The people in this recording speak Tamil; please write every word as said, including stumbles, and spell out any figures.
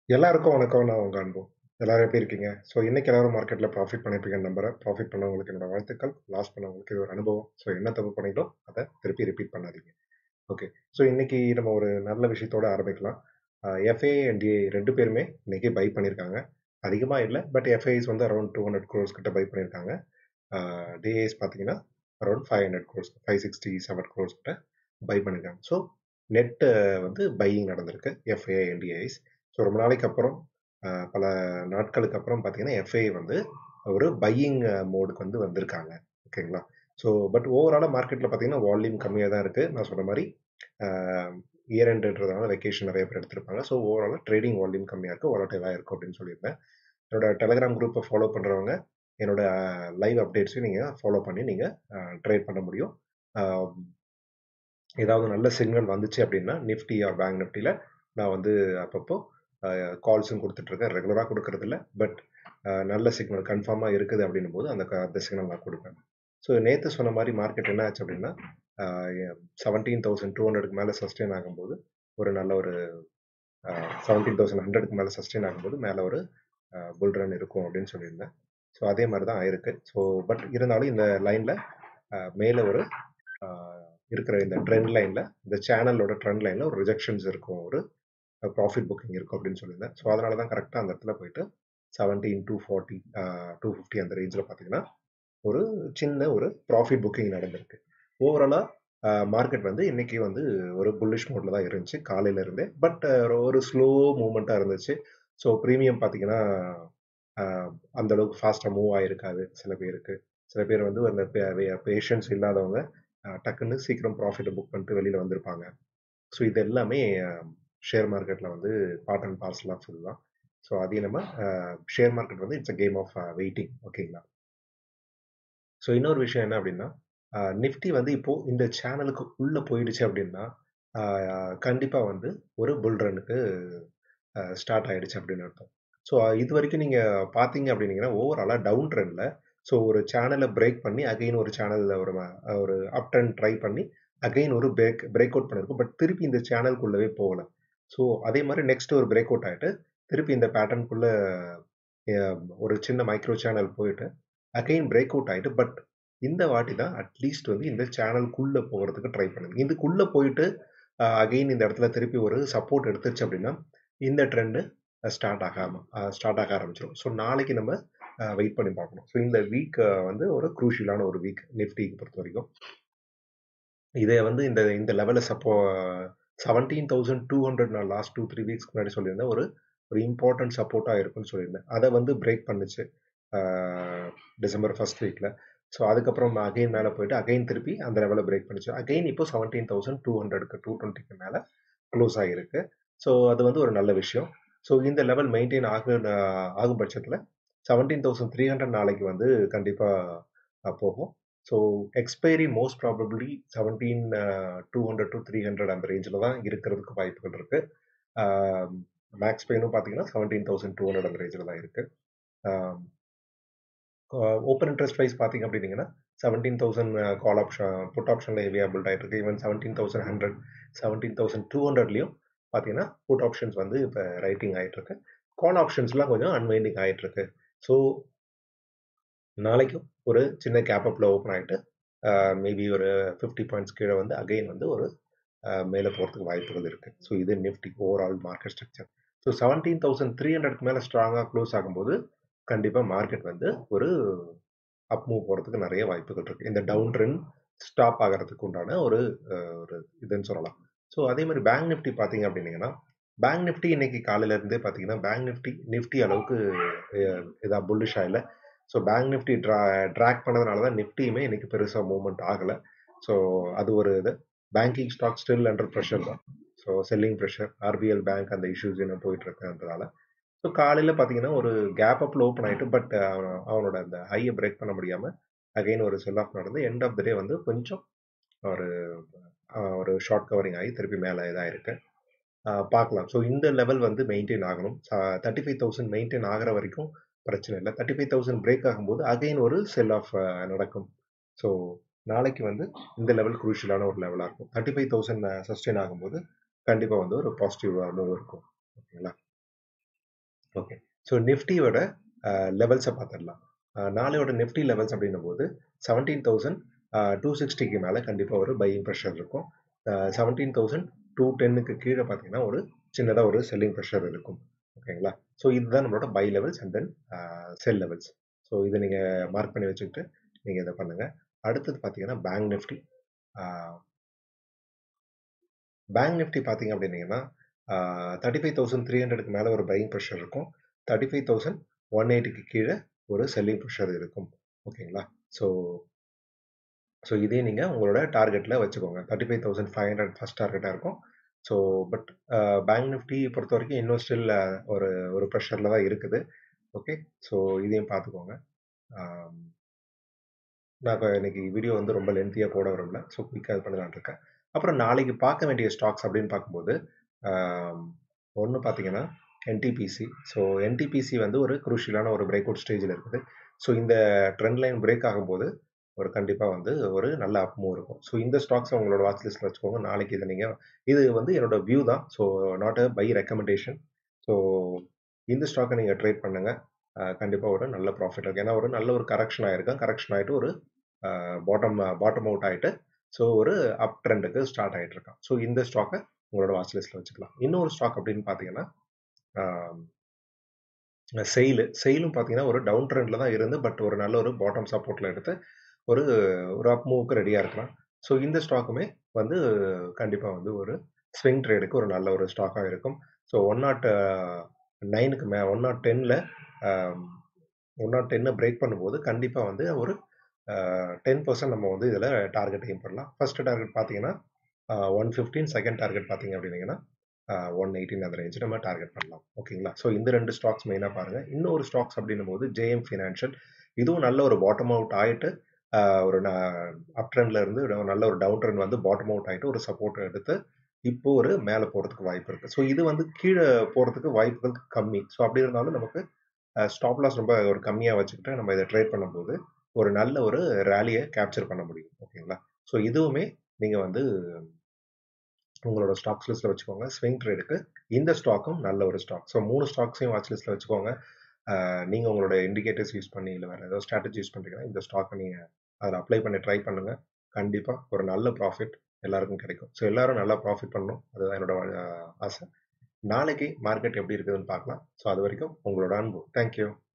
எல்லாருக்கும் வணக்கம். நான் உங்க அன்பு. எல்லாரும் எப்படி இருக்கீங்க? ஸோ இன்னைக்கு எல்லாரும் மார்க்கெட்ல ப்ராஃபிட் பண்ணியிருப்பீங்கன்னு நம்புறேன். ப்ராஃபிட் பண்ணவங்களுக்கு என்னோட வாழ்த்துக்கள். லாஸ் பண்ணவங்களுக்கு இது ஒரு அனுபவம். ஸோ என்ன தப்பு பண்ணீங்களோ அத திருப்பி ரிப்பீட் பண்ணாதீங்க. ஓகே. ஸோ இன்னைக்கு நம்ம ஒரு நல்ல விஷயத்தோட ஆரம்பிக்கலாம். அ எஃப்ஐ அண்ட் டிஐ ரெண்டு பேருமே இன்னைக்கு பை பண்ணியிருக்காங்க. அதிகமா இல்ல. பட் எஃப்ஐஸ் வந்து அரவுண்ட் இருநூறு கோடி கிட்ட பை பண்ணியிருக்காங்க. அ டிஐஸ் பார்த்தீங்கன்னா, அரவுண்ட் ஐநூறு கோடி ஐநூற்று அறுபத்தி ஏழு கோடி கிட்ட பை பண்ணியிருக்காங்க. ஸோ நெட் வந்து பையிங் நடந்திருக்கு. FII and DIIs. ஸோ ரொம்ப நாளைக்கு அப்புறம் அ பல நாட்களுக்கு அப்புறம் பார்த்தீங்கன்னா, எஃப்ஐ வந்து ஒரு பையிங் மோடுக்கு வந்து வந்திருக்காங்க. ஓகேங்களா? ஸோ பட் ஓவராலா மார்க்கெட்ல பார்த்தீங்கன்னா, வால்யூம் கம்மியா தான் இருக்கு. நான் சொன்ன மாரி அ இயர் எண்டுன்றதுனால வெக்கேஷன் நெறைய பேர் எடுத்திருப்பாங்க. ஸோ ஓவராலா ட்ரேடிங் வால்யூம் கம்மியா இருக்கு. வாலடைலா இருக்கும் அப்படின்னு சொல்லியிருந்தேன். என்னோட டெலகிராம் குரூப்பை ஃபாலோ பண்றவங்க, என்னோட லைவ் அப்டேட்ஸையும் நீங்க ஃபாலோ பண்ணி நீங்க அ ட்ரேட் பண்ண முடியும். அ ஏதாவது நல்ல சிக்னல் வந்துச்சு அப்படின்னா, நிஃப்டி ஆர் பேங்க் நிஃப்டில நான் வந்து அப்பப்போ அ கால்ஸும் குடுத்துட்டுருக்கேன். ரெகுலரா குடுக்கறதில்ல. பட் அ நல்ல சிக்னல் கன்ஃபார்மா இருக்குது அப்படின்னும்போது, அந்த க அந்த சிக்னல் நான் குடுப்பேன். ஸோ நேத்து சொன்ன மாரி மார்க்கெட் என்ன ஆச்சு அப்படின்னா, அ எ பதினேழாயிரத்து இருநூறுக்கு மேல சஸ்டெயின் ஆகும்போது, ஒரு நல்ல ஒரு அ பதினேழாயிரத்து நூறுக்கு மேல சஸ்டெயின் ஆகும்போது, மேல ஒரு அ புல் ரன் இருக்கும் அப்படின்னு சொல்லியிருந்தேன். ஸோ அதே மாரி தான் ஆயிருக்கு. ஸோ பட் இருந்தாலும் இந்த லைன்ல அ மேல ஒரு அ இருக்கிற இந்த ட்ரெண்ட் லைன்ல, இந்த சேனலோட ட்ரெண்ட் லைன்ல ஒரு ரிஜெக்ஷன்ஸ் இருக்கும். ஒரு ப்ராஃபிட் புக்கிங் இருக்கும் அப்படின்னு சொல்லியிருந்தேன். ஸோ அதனால தான் கரெக்ட்டா அந்த இடத்துல போயிட்டு பதினேழாயிரத்து இருநூற்று நாற்பது அ இருநூற்று ஐம்பது அந்த ரேஞ்சில பார்த்தீங்கன்னா, ஒரு சின்ன ஒரு ப்ராஃபிட் புக்கிங் நடந்திருக்கு. ஓவராலா அ மார்க்கெட் வந்து இன்னைக்கு வந்து ஒரு புல்லிஷ் மோட்ல தான் இருந்துச்சு காலையில இருந்தே. பட் ஒரு ஸ்லோ மூவ்மெண்ட்டா இருந்துச்சு. ஸோ பிரீமியம் பார்த்தீங்கன்னா, அ அந்த அளவுக்கு ஃபாஸ்ட்டா மூவ் ஆயிருக்காது சில பேருக்கு. சில பேர் வந்து அந்த பே வே பேஷன்ஸ் இல்லாதவங்க அ டக்குன்னு சீக்கிரம் ப்ராஃபிட்ட புக் பண்ணிட்டு வெளியில வந்திருப்பாங்க. ஸோ இது எல்லாமே ஷேர் மார்க்கெட்ல வந்து பார்ட் அண்ட் பார்சல் ஆஃப் இதுதான். ஸோ அதே நம்ம அ ஷேர் மார்க்கெட் வந்து it's a game of waiting. ஓகேங்களா? ஸோ இன்னொரு விஷயம் என்ன அப்படின்னா, அ நிஃப்டி வந்து இப்போ இந்த சேனலுக்கு உள்ள போயிடுச்சு அப்படின்னா, அ கண்டிப்பா வந்து ஒரு புல் ரன்னுக்கு அ ஸ்டார்ட் ஆயிடுச்சு அப்படின்னு அர்த்தம். ஸோ இதுவரைக்கும் நீங்க பார்த்தீங்க அப்படின்னீங்கன்னா, ஓவராலா டவுன் ட்ரெண்ட்ல ஸோ ஒரு சேனல பிரேக் பண்ணி அகைன் ஒரு சேனல்ல ஒரு ம ஒரு அப் ட்ரெண்ட் ட்ரை பண்ணி அகைன் ஒரு பிரேக் பிரேக் அவுட் பண்ணியிருக்கும். பட் திருப்பி இந்த சேனலுக்குள்ளவே போகல. ஸோ அதே மாரி நெக்ஸ்ட் ஒரு பிரேக் அவுட் ஆயிட்டு, திருப்பி இந்த பேட்டர்னுக்குள்ள எ ஒரு சின்ன மைக்ரோ சேனல் போயிட்டு, அகைன் பிரேக் அவுட் ஆயிட்டு, பட் இந்த வாட்டி தான் அட்லீஸ்ட் வந்து இந்த சேனலுக்குள்ள போகறதுக்கு ட்ரை பண்ணுங்க. இதுக்குள்ள போயிட்டு அ அகைன் இந்த இடத்துல திருப்பி ஒரு சப்போர்ட் எடுத்துருச்சு அப்படின்னா, இந்த ட்ரெண்ட் ஸ்டார்ட் ஆகாம அ ஸ்டார்ட் ஆக ஆரம்பிச்சுரும். ஸோ நாளைக்கு நம்ம அ வெயிட் பண்ணி பார்க்கணும். ஸோ இந்த வீக் வந்து ஒரு குரூஷியலான ஒரு வீக் நிஃப்டிக்கு பொறுத்தவரைக்கும். இதை வந்து இந்த இந்த லெவல சப்போ பதினேழாயிரத்து இருநூறு நான் லாஸ்ட் ரெண்டு, மூன்று வீக்ஸ்க்கு முன்னாடி சொல்லியிருந்தேன். ஒரு ஒரு இம்பார்ட்டன்ட் சப்போர்ட்டா இருக்கும்னு சொல்லியிருந்தேன். அத வந்து பிரேக் பண்ணுச்சு. ஆ டிசம்பர் ஃபர்ஸ்ட் வீக்ல. ஸோ அதுக்கப்புறம் அகைன் மேல போயிட்டு அகைன் திருப்பி அந்த லெவல பிரேக் பண்ணுச்சு. அகைன் இப்போ பதினேழாயிரத்து இருநூறுக்கு இருநூற்று இருபதுக்கு மேல க்ளோஸ் ஆகியிருக்கு. ஸோ அது வந்து ஒரு நல்ல விஷயம். ஸோ இந்த லெவல் மெயின்டெயின் ஆகு ஆகும் பட்சத்துல பதினேழாயிரத்து மூன்று நூறு நாளைக்கு வந்து கண்டிப்பா அ போகும். ஸோ எக்ஸ்பைரி மோஸ்ட் ப்ராபபிலி பதினேழாயிரத்து இருநூறு டூ ஹண்ட்ரட் அந்த ரேஞ்சில தான் இருக்கிறதுக்கு வாய்ப்புகள் இருக்கு. மேக்ஸ் பெயினும் பார்த்தீங்கன்னா பதினேழாயிரத்து இருநூறு அந்த ரேஞ்சில தான் இருக்கு. ஓப்பன் இன்ட்ரெஸ்ட் ப்ரைஸ் பார்த்தீங்க அப்படின்னீங்கன்னா பதினேழாயிரம் கால் ஆப்ஷன் புட் ஆப்ஷன்ல ஹெவியா பில்ட் ஆயிட்டு இருக்கு. ஈவன் பதினேழாயிரத்து நூறு பதினேழாயிரத்து இருநூறுலயும் பார்த்தீங்கன்னா புட் ஆப்ஷன்ஸ் வந்து இப்போ ரைட்டிங் ஆயிட்டு இருக்கு. கால் ஆப்ஷன்ஸ்லாம் கொஞ்சம் அன்வைண்டிங் ஆயிட்டு இருக்கு. ஸோ நாளைக்கும் ஒரு சின்ன கேப் அப்ல ஓப்பன் ஆயிட்டு மேபி ஒரு ஐம்பது பாயிண்ட்ஸ் கீழே வந்து அகைன் வந்து ஒரு அஹ், மேலே போகிறதுக்கு வாய்ப்புகள் இருக்கு. ஸோ இது Nifty overall market structure. So seventeen thousand three ஹண்ட்ரட்க்கு மேலே ஸ்ட்ராங்காக க்ளோஸ் ஆகும்போது கண்டிப்பாக மார்க்கெட் வந்து ஒரு அப் மூவ் போகிறதுக்கு நிறைய வாய்ப்புகள் இருக்கு. இந்த டவுன் ட்ரெண்ட் ஸ்டாப் ஆகிறதுக்கு உண்டான ஒரு அஹ், ஒரு இதுன்னு சொல்லலாம். ஸோ அதே மாதிரி பேங்க் நிஃப்டி பார்த்தீங்க அப்படின்னீங்கன்னா, பேங்க் நிஃப்டி இன்னைக்கு காலையில இருந்தே பார்த்தீங்கன்னா பேங்க் நிஃப்டி நிஃப்டி அளவுக்கு அஹ், இதா புல்லிஷா இல்லை. ஸோ பேங்க் நிஃப்டி ட்ரா ட்ராக் பண்ணதுனால தான் நிஃப்டியுமே இன்னைக்கு பெருசாக மூவ்மெண்ட் ஆகலை. ஸோ அது ஒரு இது. Banking stock still under pressure தான். So selling pressure RBL bank அந்த இஷ்யூஸ் இன்னும் போயிட்டு இருக்குன்றதால ஸோ காலையில் பார்த்தீங்கன்னா ஒரு கேப் அப்பில் ஓப்பன் ஆகிட்டு பட் அவனோட அந்த ஹையை பிரேக் பண்ண முடியாமல் அகைன் ஒரு செல் ஆஃப் நடந்து எண்ட் ஆஃப் த டே வந்து கொஞ்சம் ஒரு அஹ், ஒரு ஷார்ட் கவரிங் ஆகி திருப்பி மேலே இதாக இருக்கு. அஹ், பார்க்கலாம். ஸோ இந்த லெவல் வந்து மெயின்டைன் ஆகணும். தேர்ட்டி ஃபைவ் தௌசண்ட் மெயின்டைன் ஆகிற வரைக்கும் பிரச்சனை இல்லை. தேர்ட்டி ஃபைவ் தௌசண்ட் பிரேக் ஆகும்போது அகைன் ஒரு செல் ஆஃப் நடக்கும். ஸோ நாளைக்கு வந்து இந்த லெவல் குரூஷியலான ஒரு லெவலாக இருக்கும். தேர்ட்டி ஃபைவ் தௌசண்ட் சஸ்டெயின் ஆகும்போது கண்டிப்பாக வந்து ஒரு பாசிட்டிவ் மூவ் இருக்கும். ஓகேங்களா? ஓகே. ஸோ நிஃப்டியோட லெவல்ஸை பார்த்துடலாம். நாளையோட நிஃப்டி லெவல்ஸ் அப்படின்னும் போது செவன்டீன் தௌசண்ட் டூ சிக்ஸ்டிக்கு மேலே கண்டிப்பாக ஒரு பையிங் ப்ரெஷர் இருக்கும். செவன்டீன் தௌசண்ட் டூ டென்னுக்கு கீழே பார்த்தீங்கன்னா ஒரு சின்னதாக ஒரு செல்லிங் ப்ரெஷர் இருக்கும். ஓகேங்களா? ஸோ இதுதான் நம்மளோட buy levels and then sell levels. So இதை நீங்கள் மார்க் பண்ணி வச்சுக்கிட்டு நீங்கள் இதை பண்ணுங்கள். அடுத்தது பார்த்தீங்கன்னா பேங்க் நிஃப்டி. பேங்க் நிஃப்டி பார்த்தீங்க அப்படின்னீங்கன்னா தேர்ட்டி ஃபைவ் தௌசண்ட் த்ரீ ஹண்ட்ரடுக்கு மேலே ஒரு பையிங் ப்ரெஷர் இருக்கும். தேர்ட்டி ஃபைவ் தௌசண்ட் ஒன் எயிட்டிக்கு கீழே ஒரு செல்லிங் ப்ரெஷர் இருக்கும். ஓகேங்களா? ஸோ ஸோ இதே நீங்கள் உங்களோட டார்கெட்டில் வச்சுக்கோங்க. Thirty five thousand five hundred first டார்கெட்டாக இருக்கும். ஸோ பட் பேங்க் நிஃப்டி பொறுத்த வரைக்கும் இன்னும் ஸ்டில் ஒரு ஒரு ப்ரெஷரில் தான் இருக்குது. ஓகே. ஸோ இதையும் பார்த்துக்கோங்க. நான் இப்போ இன்னைக்கு வீடியோ வந்து ரொம்ப லென்த்தியாக போட விரும்பல. ஸோ குயிக்காக இது பண்ணலான்னு இருக்கேன். அப்புறம் நாளைக்கு பார்க்க வேண்டிய ஸ்டாக்ஸ் அப்படின்னு பார்க்கும்போது ஒன்று பார்த்தீங்கன்னா என்டிபிசி. ஸோ என்டிபிசி வந்து ஒரு குரூஷியலான ஒரு பிரேக் அவுட் ஸ்டேஜில் இருக்குது. ஸோ இந்த ட்ரெண்ட் லைன் பிரேக் ஆகும்போது ஒரு கண்டிப்பாக வந்து ஒரு நல்ல அப் மூவ் இருக்கும். ஸோ இந்த ஸ்டாக்ஸை உங்களோட வாட்ச் லிஸ்ட்டில் வச்சுக்கோங்க. நாளைக்கு இதை நீங்கள் இது வந்து என்னோட வியூ தான். So not a buy recommendation. So இந்த ஸ்டாக்கை நீங்கள் ட்ரேட் பண்ணுங்கள். கண்டிப்பாக ஒரு நல்ல ப்ராஃபிட் இருக்குது. ஏன்னா ஒரு நல்ல ஒரு கரெக்ஷன் ஆகிருக்கும். கரெக்ஷன் ஆகிட்டு ஒரு பாட்டம் பாட்டம் அவுட் ஆகிட்டு ஸோ ஒரு அப் ட்ரெண்டுக்கு ஸ்டார்ட் ஆகிட்டு இருக்கான். ஸோ இந்த ஸ்டாக்கை உங்களோட வாட்ச் லிஸ்ட்டில் வச்சுக்கலாம். இன்னொரு ஸ்டாக் அப்படின்னு பார்த்தீங்கன்னா செயிலு செயிலும் பார்த்தீங்கன்னா ஒரு டவுன் ட்ரெண்டில் தான் இருந்து பட் ஒரு நல்ல ஒரு பாட்டம் சப்போர்ட்டில் எடுத்து ஒரு ஒரு அப் மூவுக்கு ரெடியாக இருக்கலாம். ஸோ இந்த ஸ்டாக்குமே வந்து கண்டிப்பாக வந்து ஒரு ஸ்விங் ட்ரேடுக்கு ஒரு நல்ல ஒரு ஸ்டாக்காக இருக்கும். ஸோ ஒன் நாட் நைனுக்கு மே ஒன் நாட் டென்னில் ஒன் நாட் டென்னை பிரேக் பண்ணும்போது கண்டிப்பாக வந்து ஒரு டென் பர்சன்ட் நம்ம வந்து இதில் டார்கெட் எய்ம் பண்ணலாம். ஃபர்ஸ்ட் டார்கெட் பார்த்தீங்கன்னா ஒன் ஃபிஃப்டீன், செகண்ட் டார்கெட் பார்த்தீங்க அப்படின்னீங்கன்னா ஒன் எயிட்டீன் அந்த ரேஞ்சு நம்ம டார்கெட் பண்ணலாம். ஓகேங்களா? ஸோ இந்த ரெண்டு ஸ்டாக்ஸ் மெயினாக பாருங்கள். இன்னொரு ஸ்டாக்ஸ் அப்படின்னும் போது ஜேஎம் ஃபினான்ஷியல். இதுவும் நல்ல ஒரு பாட்டம் அவுட் ஆகிட்டு ஒரு அப் ட்ரெண்ட்ல இருந்து நல்ல ஒரு டவுன் ட்ரெண்ட் வந்து பாட்டம் அவுட் ஆகிட்டு ஒரு சப்போர்ட் எடுத்து இப்போ ஒரு மேலே போகிறதுக்கு வாய்ப்பு இருக்குது. ஸோ இது வந்து கீழே போகிறதுக்கு வாய்ப்புகள் கம்மி. ஸோ அப்படி இருந்தாலும் நமக்கு ஸ்டாப் லாஸ் ரொம்ப ஒரு கம்மியாக வச்சுக்கிட்டு நம்ம இதை ட்ரேட் பண்ணும்போது ஒரு நல்ல ஒரு ரேலியை கேப்சர் பண்ண முடியும். ஓகேங்களா? ஸோ இதுவுமே நீங்கள் வந்து உங்களோட ஸ்டாக்ஸ் லிஸ்ட்டில் வச்சுக்கோங்க. ஸ்விங் ட்ரேடுக்கு இந்த ஸ்டாக்கும் நல்ல ஒரு ஸ்டாக். ஸோ மூணு ஸ்டாக்ஸையும் வாட்ச் லிஸ்ட்டில் வச்சுக்கோங்க. நீங்கள் உங்களோட இண்டிகேட்டர்ஸ் யூஸ் பண்ணி இல்லை வேறு ஏதாவது ஸ்ட்ராட்டஜி யூஸ் பண்ணுறீங்கன்னா இந்த ஸ்டாக்கை நீங்கள் அதில் அப்ளை பண்ணி ட்ரை பண்ணுங்கள். கண்டிப்பாக ஒரு நல்ல ப்ராஃபிட் எல்லாருக்கும் கிடைக்கும். ஸோ எல்லாரும் நல்லா ப்ராஃபிட் பண்ணணும். அதுதான் என்னோட ஆசை. நாளைக்கு மார்க்கெட் எப்படி இருக்குதுன்னு பார்க்கலாம். ஸோ அது வரைக்கும் உங்களோட அன்பு. தேங்க்யூ.